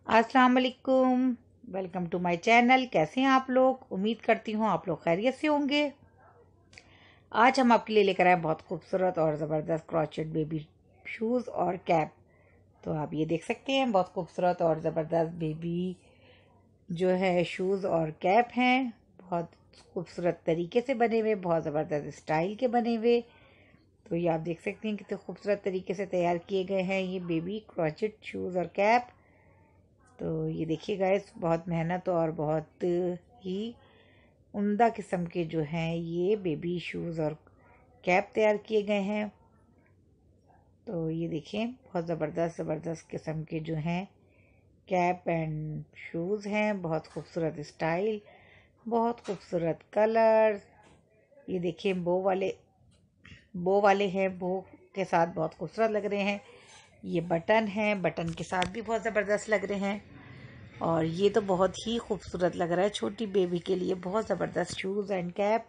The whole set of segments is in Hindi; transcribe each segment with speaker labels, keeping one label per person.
Speaker 1: अस्सलाम वालेकुम। Welcome to my channel. कैसे हैं आप लोग? उम्मीद करती हूँ आप लोग खैरियत से होंगे। आज हम आपके लिए लेकर आए बहुत खूबसूरत और ज़बरदस्त क्रॉचेट बेबी शूज़ और कैप। तो आप ये देख सकते हैं, बहुत खूबसूरत और ज़बरदस्त बेबी जो है शूज़ और कैप हैं। बहुत खूबसूरत तरीके से बने हुए, बहुत ज़बरदस्त स्टाइल के बने हुए। तो ये आप देख सकते हैं कितने खूबसूरत तरीके से तैयार किए गए हैं ये बेबी क्रॉचेट शूज़ और कैप। तो ये देखिए गाइस, बहुत मेहनत और बहुत ही उम्दा किस्म के जो हैं ये बेबी शूज़ और कैप तैयार किए गए हैं। तो ये देखें, बहुत ज़बरदस्त ज़बरदस्त किस्म के जो हैं कैप एंड शूज़ हैं। बहुत खूबसूरत स्टाइल, बहुत खूबसूरत कलर्स। ये देखिए बो वाले हैं, बो के साथ बहुत खूबसूरत लग रहे हैं। ये बटन हैं, बटन के साथ भी बहुत ज़बरदस्त लग रहे हैं। और ये तो बहुत ही खूबसूरत लग रहा है छोटी बेबी के लिए। बहुत ज़बरदस्त शूज़ एंड कैप।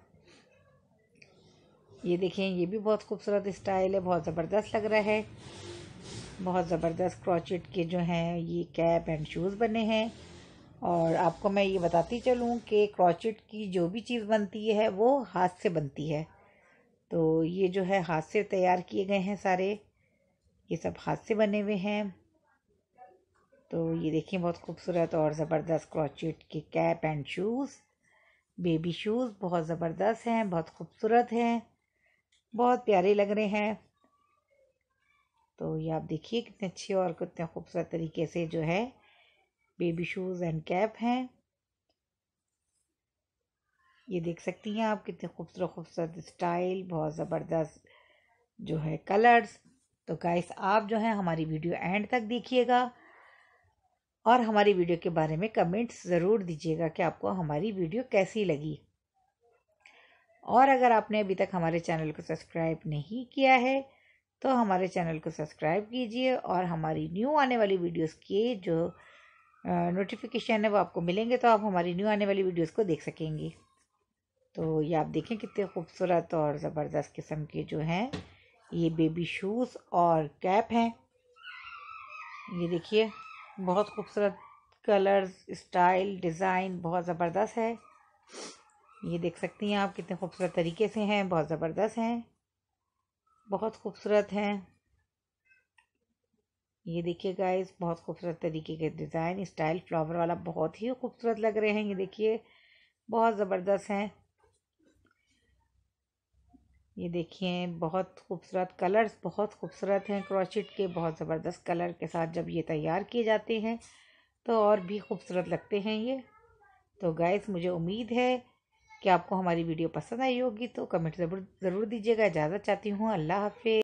Speaker 1: ये देखें, ये भी बहुत खूबसूरत स्टाइल है, बहुत ज़बरदस्त लग रहा है। बहुत ज़बरदस्त क्रॉचेट के जो हैं ये कैप एंड शूज़ बने हैं। और आपको मैं ये बताती चलूँ कि क्रॉचेट की जो भी चीज़ बनती है वो हाथ से बनती है। तो ये जो है हाथ से तैयार किए गए हैं सारे, ये सब हाथ से बने हुए हैं। तो ये देखिए, बहुत खूबसूरत और ज़बरदस्त क्रॉचेट के cap and shoes, baby shoes बहुत ज़बरदस्त हैं, बहुत खूबसूरत हैं, बहुत प्यारे लग रहे हैं। तो ये आप देखिए कितने अच्छे और कितने खूबसूरत तरीके से जो है बेबी शूज़ एंड कैप हैं। ये देख सकती हैं आप कितने खूबसूरत खूबसूरत स्टाइल, बहुत ज़बरदस्त जो है कलर्स। तो गाइस, आप जो है हमारी वीडियो एंड तक देखिएगा और हमारी वीडियो के बारे में कमेंट्स ज़रूर दीजिएगा कि आपको हमारी वीडियो कैसी लगी। और अगर आपने अभी तक हमारे चैनल को सब्सक्राइब नहीं किया है तो हमारे चैनल को सब्सक्राइब कीजिए और हमारी न्यू आने वाली वीडियोस के जो नोटिफिकेशन है वो आपको मिलेंगे, तो आप हमारी न्यू आने वाली वीडियोस को देख सकेंगे। तो ये आप देखें कितने खूबसूरत और ज़बरदस्त किस्म के जो हैं ये बेबी शूज़ और कैप हैं। ये देखिए, बहुत खूबसूरत कलर्स, स्टाइल, डिज़ाइन बहुत ज़बरदस्त है। ये देख सकती हैं आप कितने खूबसूरत तरीके से हैं, बहुत ज़बरदस्त हैं, बहुत खूबसूरत हैं। ये देखिए गाइस, बहुत खूबसूरत तरीके के डिज़ाइन, स्टाइल, फ्लावर वाला बहुत ही खूबसूरत लग रहे हैं। ये देखिए, बहुत ज़बरदस्त हैं। ये देखिए, बहुत खूबसूरत कलर्स, बहुत खूबसूरत हैं क्रोचेट के। बहुत ज़बरदस्त कलर के साथ जब ये तैयार किए जाते हैं तो और भी खूबसूरत लगते हैं ये। तो गाइस, मुझे उम्मीद है कि आपको हमारी वीडियो पसंद आई होगी, तो कमेंट ज़रूर दीजिएगा। इजाज़त चाहती हूँ। अल्लाह हाफ़िज़।